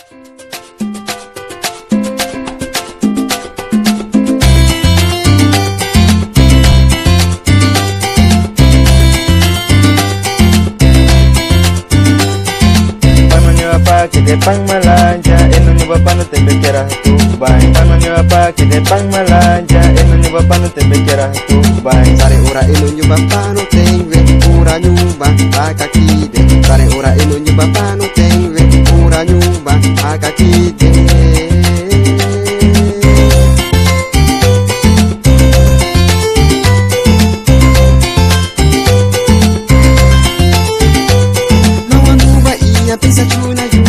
Pang malanja, eno bapak no te bekera tu bai. Pamanyo apa kide pang malanja, eno bapak no te bekera tu bai. Sare ora eno bapak no tengwe, ura nyuba aka kide. Sare ora eno bapak no tengwe, ura nyuba aka kide. Nawan nuba iya pisa chuna yu.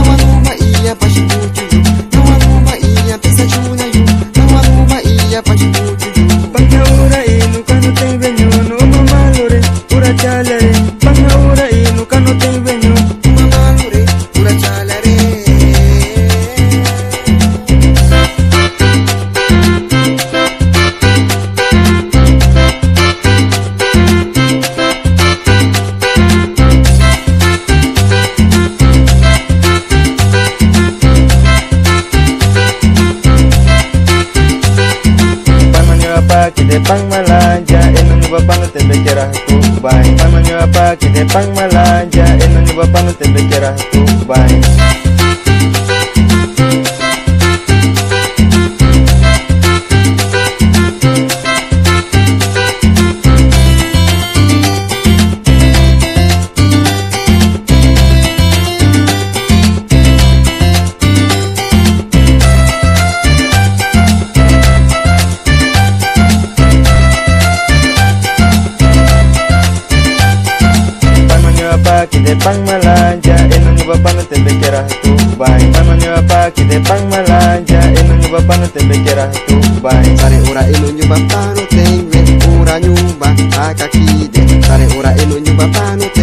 Pangaura inu kanu tem venyo no mamalore ura chalare. Pangaura inu kanu tem venyo mamalore ura chalare. Kide pang malanja, eno bapak no te bekera tu bai. Pamanyo apa kide pang malanja, eno bapak no te bekera tu bai. Kide pang malanja, eno bapak no te bekera tu bai. Pamanyo apa kide pang malanja, eno bapak no te bekera tu bai. Sare ora eno bapak no tengwe, ura nyuba aka kide. Sare ora eno bapak no